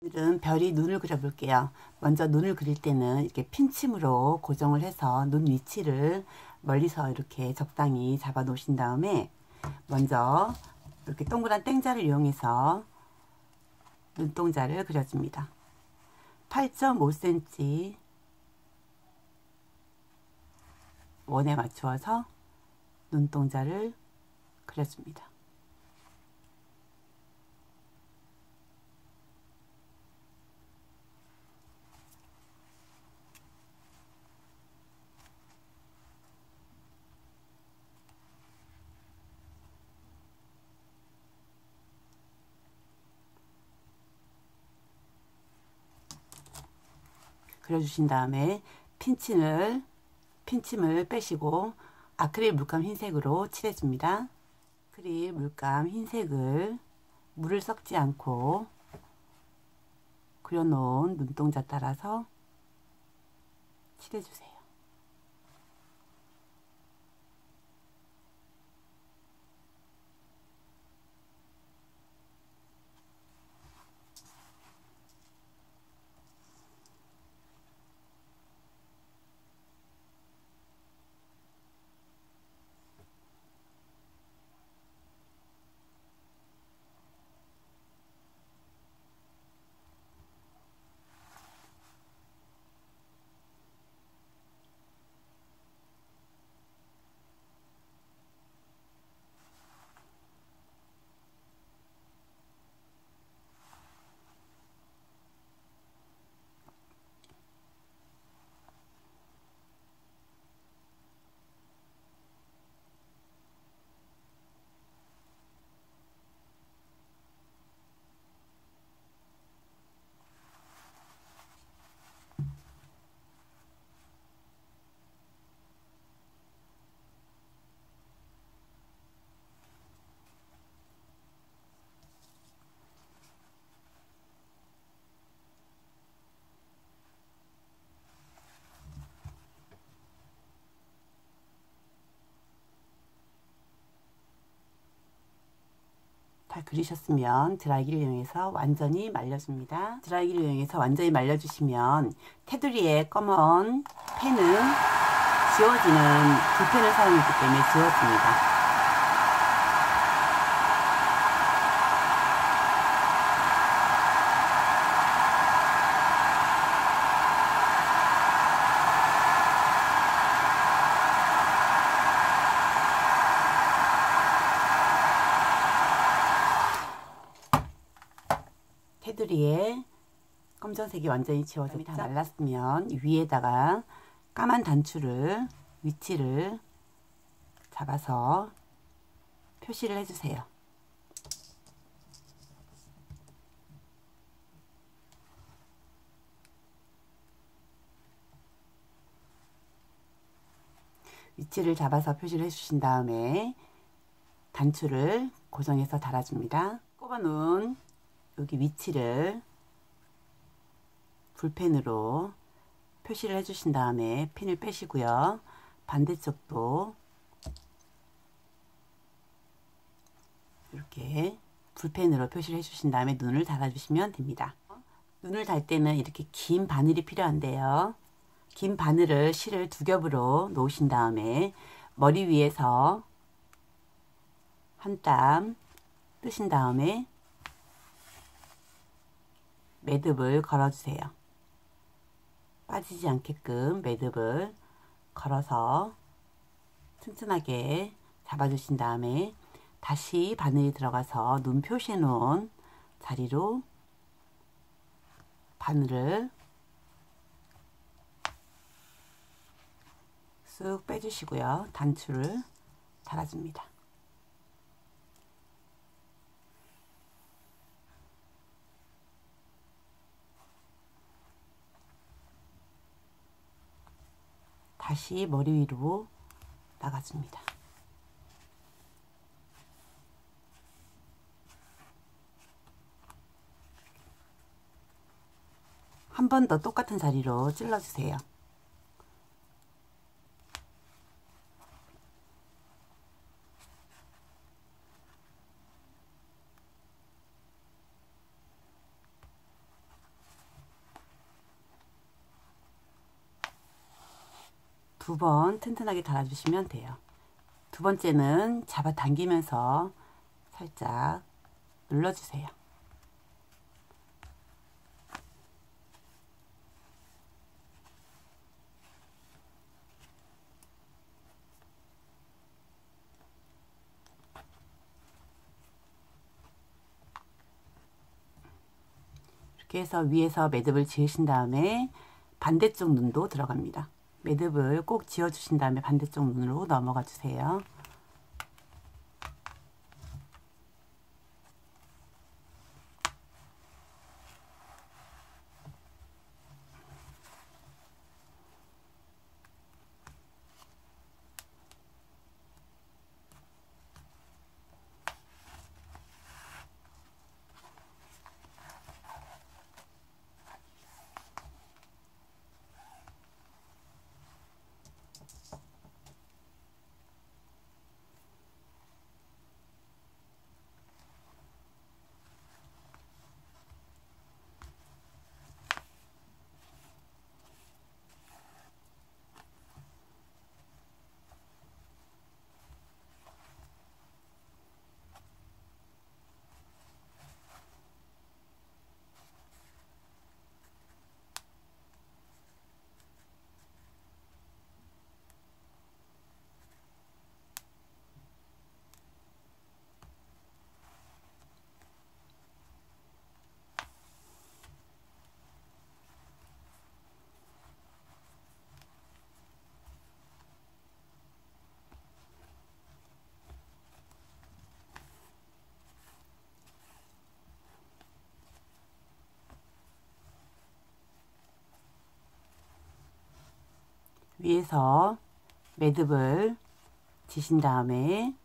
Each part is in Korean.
오늘은 별이 눈을 그려볼게요. 먼저 눈을 그릴 때는 이렇게 핀침으로 고정을 해서 눈 위치를 멀리서 이렇게 적당히 잡아 놓으신 다음에 먼저 이렇게 동그란 땡자를 이용해서 눈동자를 그려줍니다. 8.5cm 원에 맞추어서 눈동자를 그려줍니다. 그려주신 다음에 핀침을 빼시고 아크릴 물감 흰색으로 칠해줍니다. 아크릴 물감 흰색을 물을 섞지 않고 그려놓은 눈동자 따라서 칠해주세요. 다 그리셨으면 드라이기를 이용해서 완전히 말려줍니다. 드라이기를 이용해서 완전히 말려주시면 테두리에 검은 펜은 지워지는 붓펜을 사용했기 때문에 지워집니다. 테두리에 검정색이 완전히 지워졌죠. 다 말랐으면 위에다가 까만 단추를 위치를 잡아서 표시를 해주세요. 위치를 잡아서 표시를 해주신 다음에 단추를 고정해서 달아줍니다. 꼽아놓은 여기 위치를 붓펜으로 표시를 해주신 다음에 핀을 빼시고요. 반대쪽도 이렇게 붓펜으로 표시를 해주신 다음에 눈을 달아주시면 됩니다. 눈을 달 때는 이렇게 긴 바늘이 필요한데요. 긴 바늘을 실을 2겹으로 놓으신 다음에 머리 위에서 한 땀 뜨신 다음에 매듭을 걸어주세요. 빠지지 않게끔 매듭을 걸어서 튼튼하게 잡아주신 다음에 다시 바늘이 들어가서 눈 표시해 놓은 자리로 바늘을 쑥 빼주시고요. 단추를 달아줍니다. 다시 머리 위로 나가줍니다. 한 번 더 똑같은 자리로 찔러주세요. 두 번 튼튼하게 달아주시면 돼요. 두 번째는 잡아당기면서 살짝 눌러주세요. 이렇게 해서 위에서 매듭을 지으신 다음에 반대쪽 눈도 들어갑니다. 매듭을 꼭 지어주신 다음에 반대쪽 눈으로 넘어가 주세요. 위에서 매듭을 지신 다음에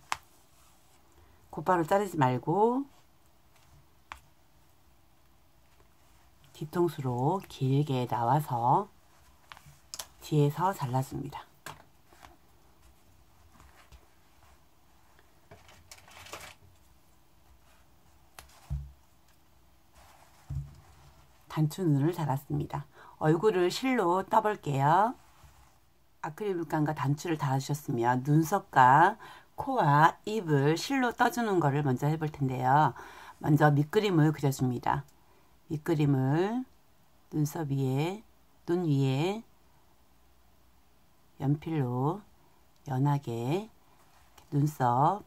곧바로 자르지 말고 뒤통수로 길게 나와서 뒤에서 잘라줍니다. 단추 눈을 달았습니다. 얼굴을 실로 떠볼게요. 아크릴 물감과 단추를 달아주셨으면 눈썹과 코와 입을 실로 떠주는 거를 먼저 해볼 텐데요. 먼저 밑그림을 그려줍니다. 밑그림을 눈썹 위에, 눈 위에 연필로 연하게 눈썹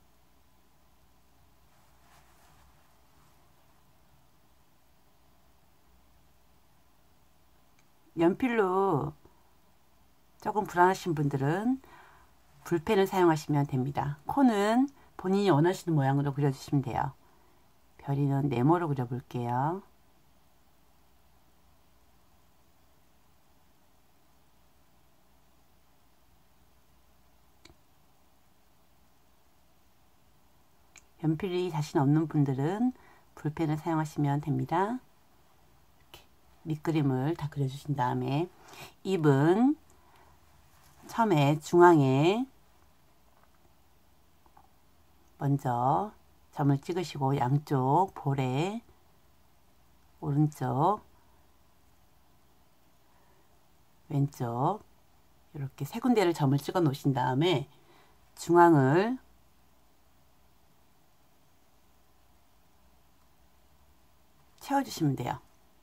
연필로 조금 불안하신 분들은 붓펜을 사용하시면 됩니다. 코는 본인이 원하시는 모양으로 그려주시면 돼요. 별이는 네모로 그려볼게요. 연필이 자신 없는 분들은 붓펜을 사용하시면 됩니다. 이렇게 밑그림을 다 그려주신 다음에 입은 처음에 중앙에 먼저 점을 찍으시고 양쪽 볼에 오른쪽 왼쪽 이렇게 세 군데를 점을 찍어 놓으신 다음에 중앙을 채워주시면 돼요.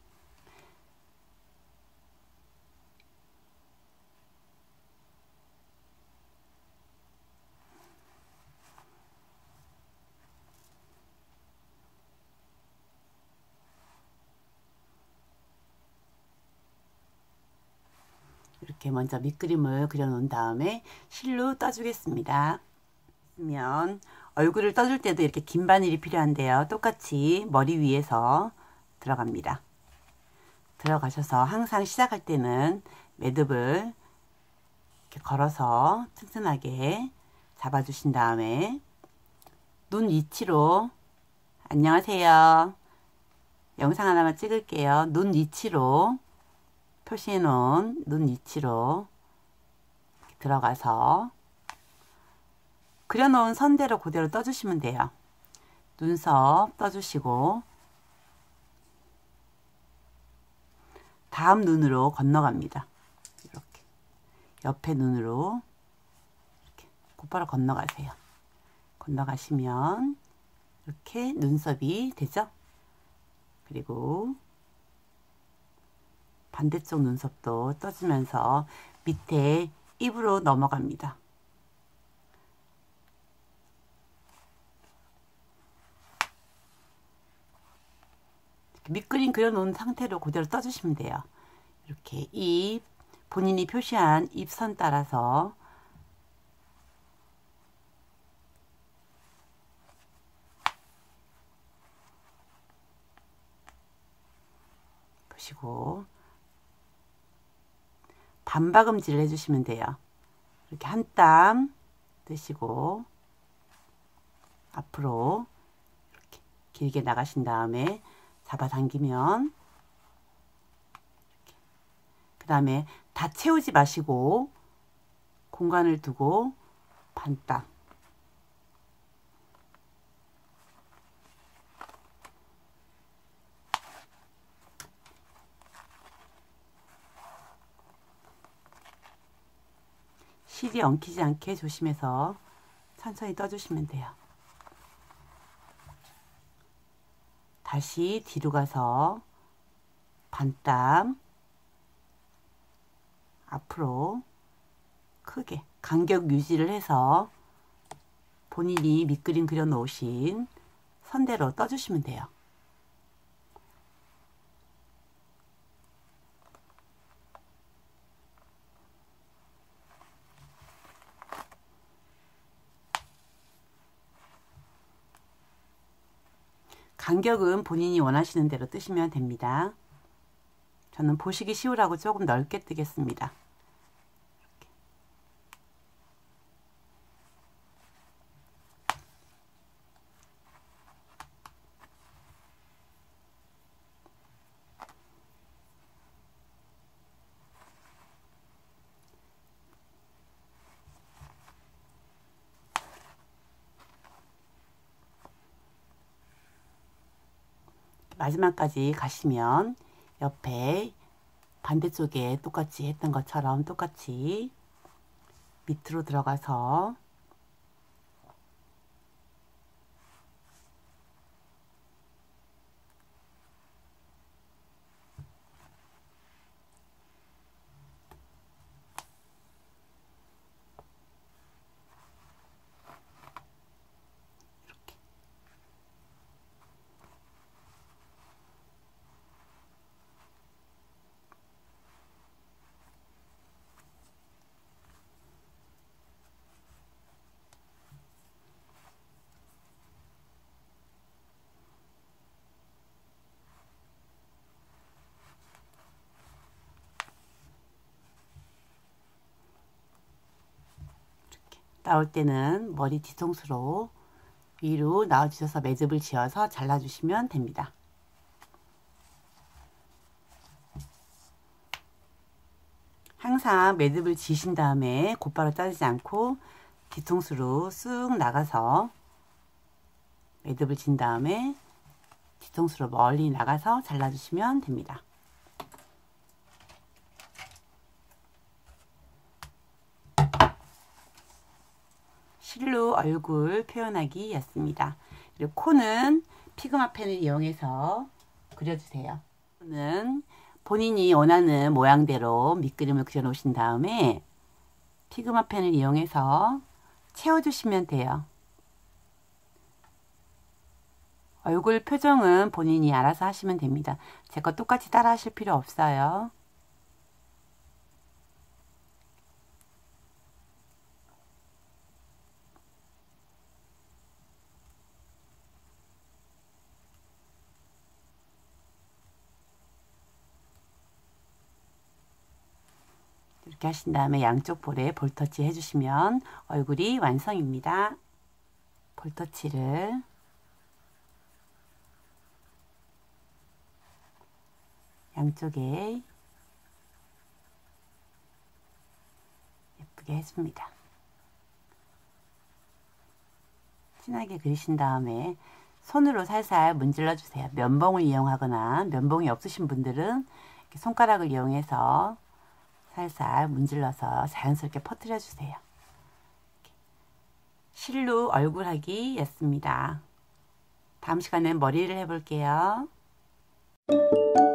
이렇게 먼저 밑그림을 그려 놓은 다음에 실로 떠주겠습니다. 그러면 얼굴을 떠줄 때도 이렇게 긴 바늘이 필요한데요. 똑같이 머리 위에서 들어갑니다. 들어가셔서 항상 시작할 때는 매듭을 이렇게 걸어서 튼튼하게 잡아주신 다음에 눈 위치로 안녕하세요. 영상 하나만 찍을게요. 눈 위치로 표시해 놓은 눈 위치로 들어가서 그려놓은 선대로 그대로 떠주시면 돼요. 눈썹 떠주시고 다음 눈으로 건너갑니다. 이렇게 옆에 눈으로 이렇게 곧바로 건너가세요. 건너가시면 이렇게 눈썹이 되죠? 그리고 반대쪽 눈썹도 떠주면서 밑에 입으로 넘어갑니다. 밑그림 그려놓은 상태로 그대로 떠주시면 돼요. 이렇게 입, 본인이 표시한 입선 따라서 보시고 반박음질을 해주시면 돼요. 이렇게 한 땀 뜨시고 앞으로 이렇게 길게 나가신 다음에 잡아당기면 그 다음에 다 채우지 마시고 공간을 두고 반땀 실이 엉키지 않게 조심해서 천천히 떠주시면 돼요. 다시 뒤로 가서 반땀 앞으로 크게 간격 유지를 해서 본인이 밑그림 그려 놓으신 선대로 떠주시면 돼요. 간격은 본인이 원하시는 대로 뜨시면 됩니다. 저는 보시기 쉬우라고 조금 넓게 뜨겠습니다. 마지막까지 가시면 옆에 반대쪽에 똑같이 했던 것처럼 똑같이 밑으로 들어가서 나올 때는 머리 뒤통수로 위로 나와주셔서 매듭을 지어서 잘라주시면 됩니다. 항상 매듭을 지신 다음에 곧바로 자르지 않고 뒤통수로 쑥 나가서 매듭을 진 다음에 뒤통수로 멀리 나가서 잘라주시면 됩니다. 실로 얼굴 표현하기 였습니다. 그리고 코는 피그마 펜을 이용해서 그려주세요. 코는 본인이 원하는 모양대로 밑그림을 그려 놓으신 다음에 피그마 펜을 이용해서 채워주시면 돼요. 얼굴 표정은 본인이 알아서 하시면 됩니다. 제 거 똑같이 따라 하실 필요 없어요. 이렇게 하신 다음에 양쪽 볼에 볼터치 해주시면 얼굴이 완성입니다. 볼터치를 양쪽에 예쁘게 해줍니다. 진하게 그리신 다음에 손으로 살살 문질러 주세요. 면봉을 이용하거나 면봉이 없으신 분들은 이렇게 손가락을 이용해서 살살 문질러서 자연스럽게 퍼뜨려 주세요. 실루 얼굴하기였습니다. 다음 시간엔 머리를 해볼게요.